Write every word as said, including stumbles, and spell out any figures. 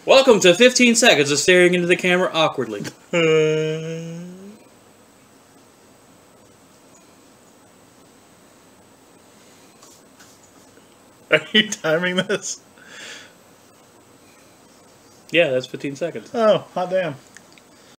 Welcome to fifteen seconds of staring into the camera awkwardly. Are you timing this? Yeah, that's fifteen seconds. Oh, hot damn.